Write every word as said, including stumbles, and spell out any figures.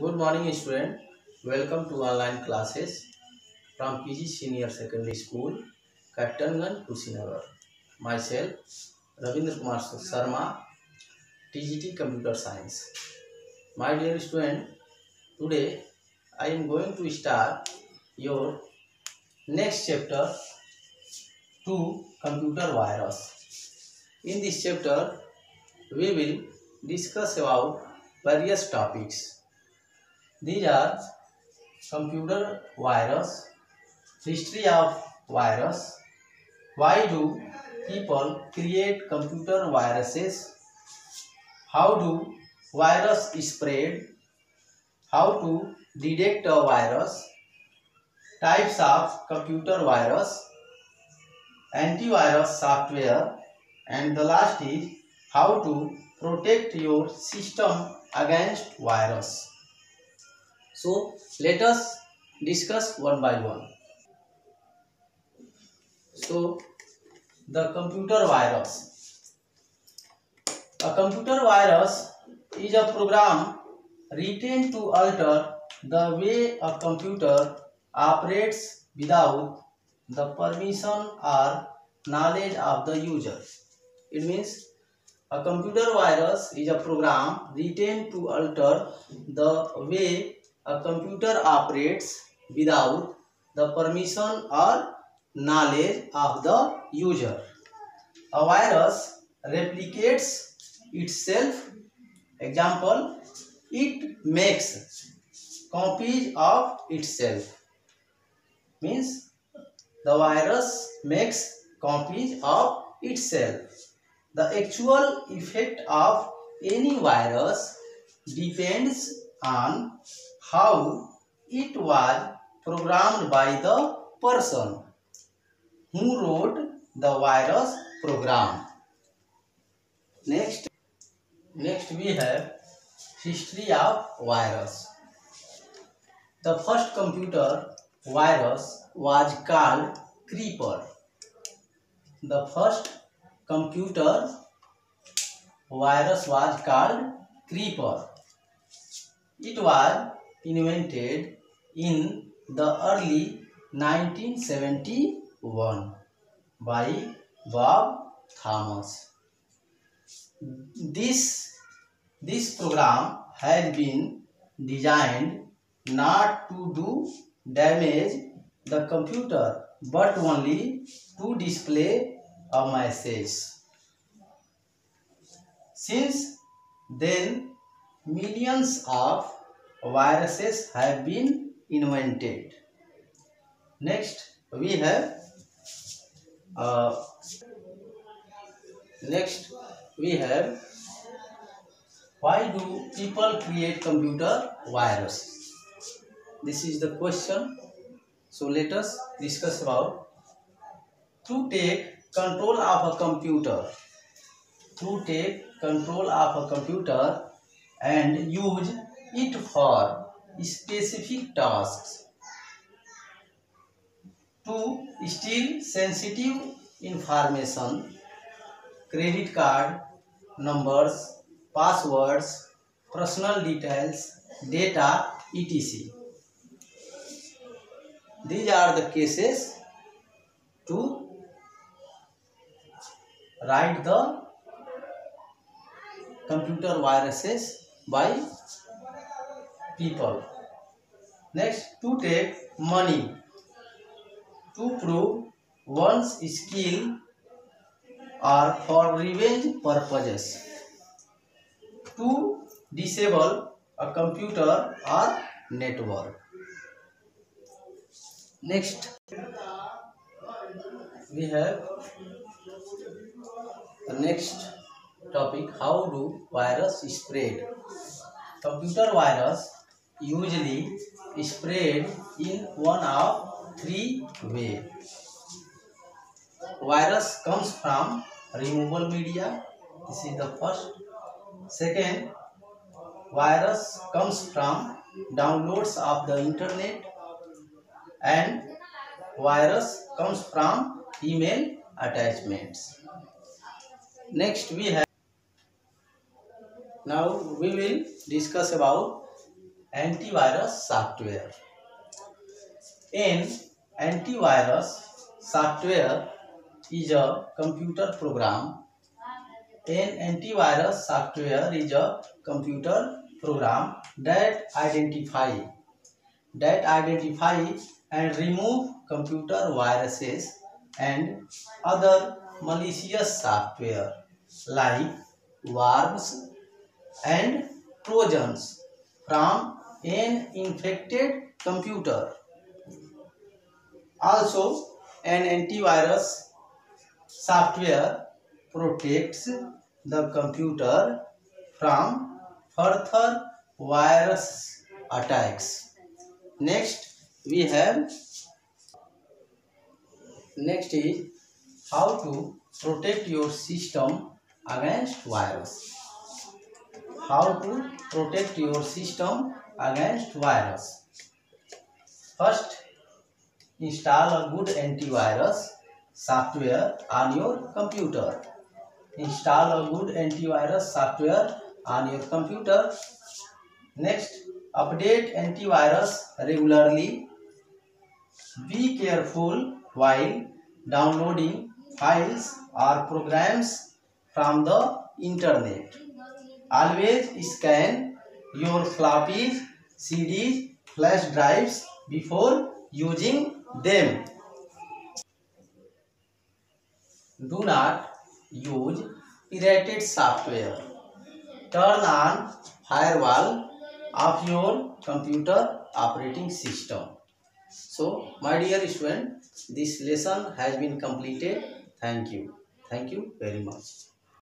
Good morning, student. Welcome to online classes from P G Senior Secondary School, Kattangan, Kushinagar. Myself, Ravindra Kumar Sharma, T G T Computer Science. My dear student, today I am going to start your next chapter to computer virus. In this chapter, we will discuss about various topics. These are computer virus, history of virus, why do people create computer viruses, how do virus spread, how to detect a virus, types of computer virus, antivirus software, and the last is how to protect your system against virus. So let us discuss one by one. So the computer virus. A computer virus is a program written to alter the way a computer operates without the permission or knowledge of the user. It means a computer virus is a program written to alter the way a computer operates without the permission or knowledge of the user. A virus replicates itself. Example, it makes copies of itself. Means the virus makes copies of itself. The actual effect of any virus depends on how it was programmed by the person who wrote the virus program. Next, next we have history of virus. The first computer virus was called Creeper. The first computer virus was called Creeper. It was invented in the early nineteen seventy-one by Bob Thomas. This, this program has been designed not to do damage the computer but only to display a message. Since then, millions of viruses have been invented. Next, we have uh, next we have why do people create computer virus? This is the question. So let us discuss about to take control of a computer. To take control of a computer and use it for specific tasks. To steal sensitive information, credit card numbers, passwords, personal details, data, et cetera. These are the cases to write the computer viruses by people. Next, to take money. To prove one's skill or for revenge purposes. To disable a computer or network. Next, we have the next topic, how do virus spread? Computer virus usually spread in one of three ways. Virus comes from removable media. This is the first. Second, virus comes from downloads of the internet, and virus comes from email attachments. Next we have now we will discuss about antivirus software. An antivirus software is a computer program. An antivirus software is a computer program that identify that identify and remove computer viruses and other malicious software like worms and trojans from an infected computer. Also, an antivirus software protects the computer from further virus attacks. Next, we have next is how to protect your system against virus. How to protect your system against virus. First, install a good antivirus software on your computer. Install a good antivirus software on your computer. Next, update antivirus regularly. Be careful while downloading files or programs from the internet. Always scan your floppies, C Ds, flash drives before using them. Do not use pirated software. Turn on firewall of your computer operating system. So, my dear student, this lesson has been completed. Thank you. Thank you very much.